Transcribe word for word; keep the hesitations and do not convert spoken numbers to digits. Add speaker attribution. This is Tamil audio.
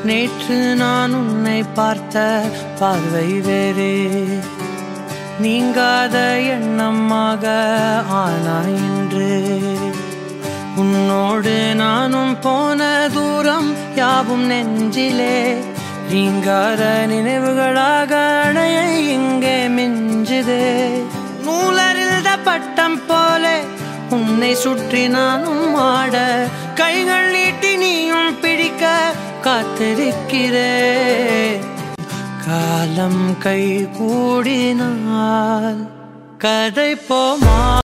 Speaker 1: நேற்று நான் உன்னை பார்த்த பார்வை வேறே, நீங்காத எண்ணமாக ஆனாய் இன்று. உன்னோடு நானும் போன தூரம் யாவும் நெஞ்சிலே, நீங்காத நினைவுகளாக அணைய இங்கே மிஞ்சுதே. நூலறிந்த பட்டம் போலே உன்னை சுற்றி நானும் ஆட, கைகள் நீட்டி நீயும் பிடிக்க காத்திருக்கிறே. காலம் கை கூடினால் கதை போமா?